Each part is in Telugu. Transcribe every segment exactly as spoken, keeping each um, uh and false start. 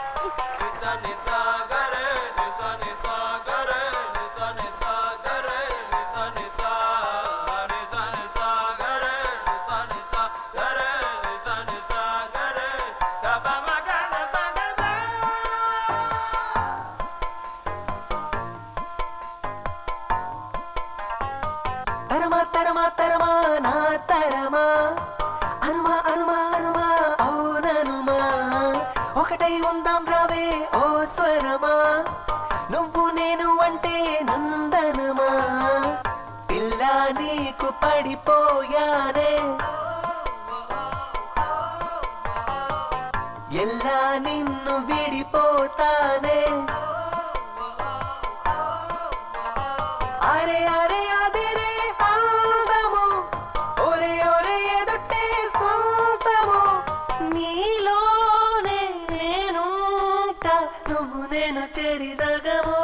తరమా తరమా తరమా నా తరమా అనుమా అనుమా అనుమా అవుననుమా ఒకటై ఉందాం రావే ఓ స్వరమా నువ్వు నేను అంటే నందనమా పిల్ల నీకు పడిపోయానే ఎల్లా నిన్ను విడిపోతానే అరే అరే అదిరే అందము ఒరే ఒరే ఎదుటే సొంతము నీలోనే నేనుంటా నువ్వు నేను చెరిదగము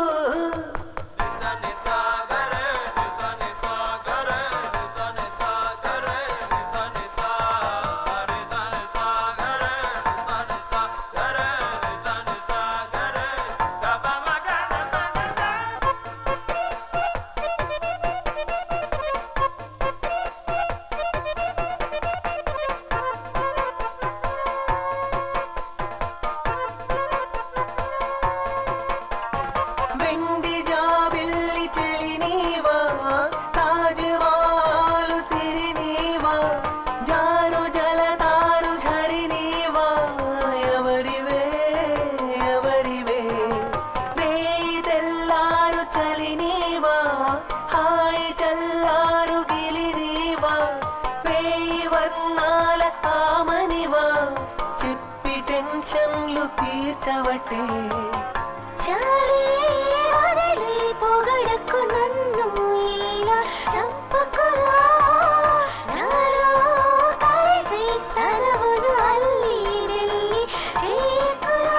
తీర్చవటే చాలే వదిలి పొగడకు నన్ను ఇలా చంపకురా నాలో కలిసి తనవును అల్లి వెళ్ళి చేయకురా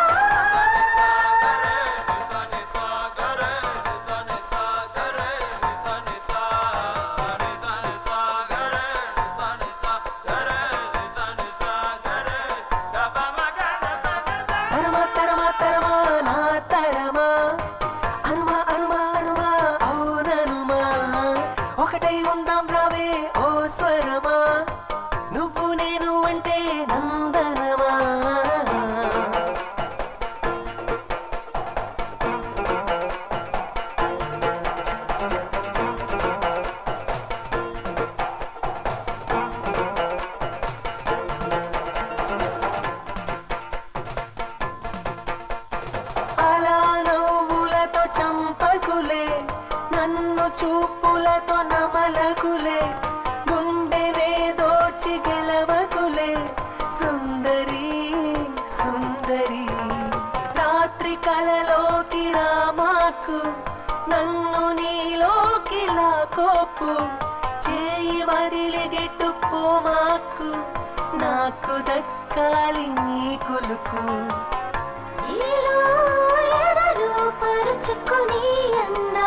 చూపులతో నమలకులే గుండెనే దోచి గెలవకులే సుందరి సుందరి రాత్రి కలలోకి రామాకు నన్ను నీలోకి లాకోపు చేయి వదిలి గెట్టుపోమాకు నాకు దక్కాలి నీ కులుకు పరుచుకుని అన్న